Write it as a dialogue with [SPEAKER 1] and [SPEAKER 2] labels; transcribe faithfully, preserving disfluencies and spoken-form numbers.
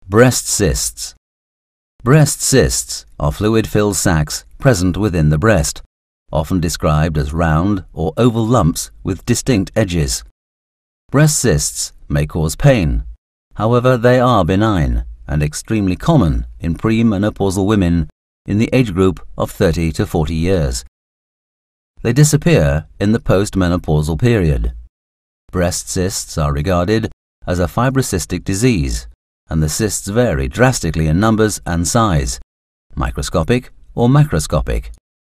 [SPEAKER 1] Breast cysts. Breast cysts are fluid-filled sacs present within the breast, often described as round or oval lumps with distinct edges. Breast cysts may cause pain. However, they are benign and extremely common in premenopausal women in the age group of thirty to forty years. They disappear in the postmenopausal period. Breast cysts are regarded as a fibrocystic disease, and the cysts vary drastically in numbers and size, microscopic or macroscopic.